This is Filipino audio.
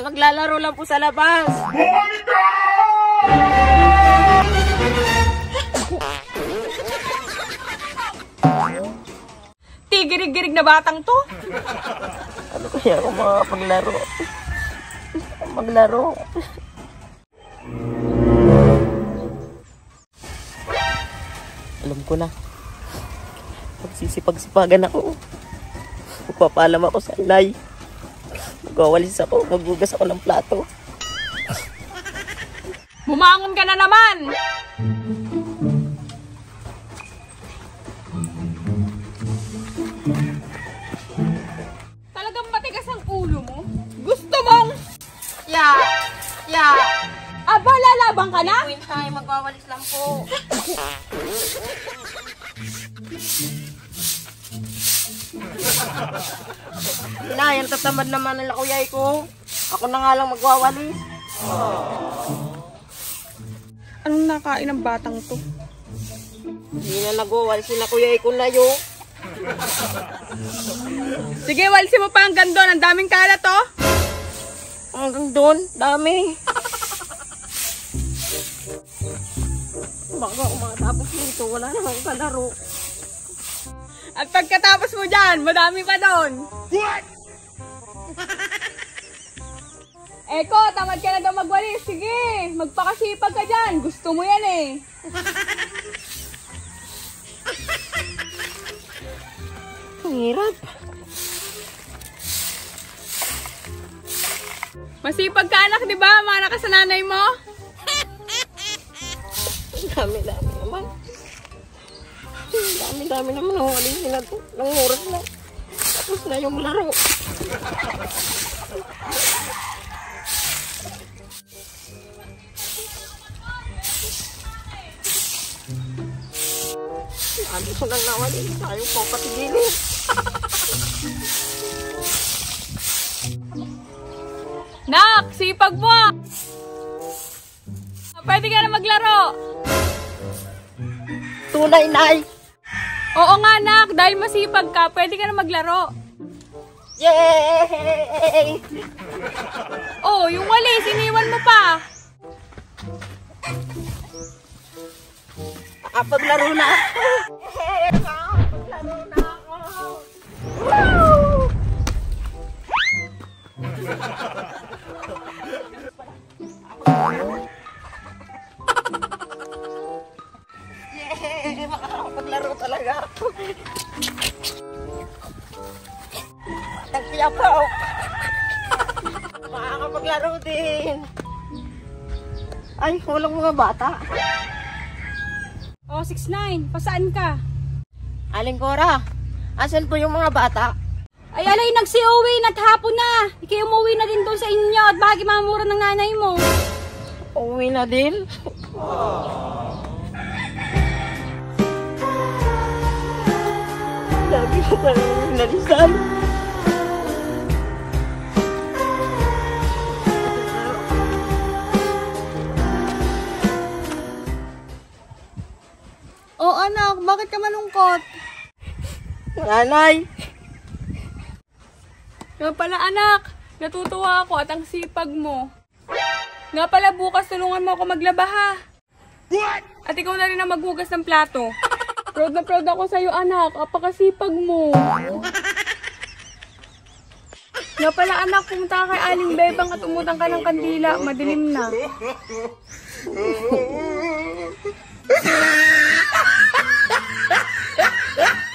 maglalaro lang po sa labas. Tigirig-girig na batang to. Ano kaya ako makapaglaro? Maglaro. Alam ko na. Magsisipag-sipagan ako. Magpapalam ako sa inay. Magwawalis ako. Maghugas ako ng plato. Bumangon ka na naman! Talagang matigas ang ulo mo? Gusto mong... Aba, lalabang ka na? Hindi po inay, magwawalis lang po. Inay, ang tatamad naman ng lakuyay ko. Ako na nga lang magwawalis. Anong nakain ng batang to? Hindi na nagwawalis yung lakuyay ko na yun. Sige, walisin mo pa hanggang doon. Ang daming kalat, oh. Hanggang doon, dami. Baka umatapos nito, wala na akong kalaro. At pagkatapos mo dyan, madami pa doon. What? Eko, tamad ka na daw magwalis. Sige, magpakasipag ka dyan. Gusto mo yan eh. Ang hirap. Masipag ka anak, di ba? Mana ka sa nanay mo? Dami-dami naman. Dami-dami naman. Walisin na ito. Nang oras na. Tapos na yung laro. Sabi ko lang nawalis. Tayo po patigilin. Nak, sipag mo! Pwede ka na maglaro. Tunay, Nay. Oo nga, Nak. Dahil masipag ka, pwede ka na maglaro. Yay! Oh, yung walis, iniwan mo pa. Nakapaglaro na ako. Nakapaglaro na ako. Woo! Yay! Makakapaglaro talaga ako. Nagtiyapaw. Makakapaglaro din. Ay, walang mga bata. Oh, 6'9". Pasaan ka? Aling Cora, asan po yung mga bata? Ay, alay, nagsi-uwi na't hapon na. Ikay umuwi na din doon sa inyo at bagi mamura ng nanay mo. Uwi na din? Lagi ko pa rin nalisan. Oh, anak, bakit ka malungkot? Nanay. Nga pala, anak, natutuwa ako at ang sipag mo. Nga pala, bukas tulungan mo ako maglaba, ha? What? At ikaw na rin ang maghugas ng plato. Proud na proud ako sa'yo, anak. Apakasipag mo. Nga pala, anak, pumunta ka kay Aling Bebang at umutang ka ng kandila. Madilim na.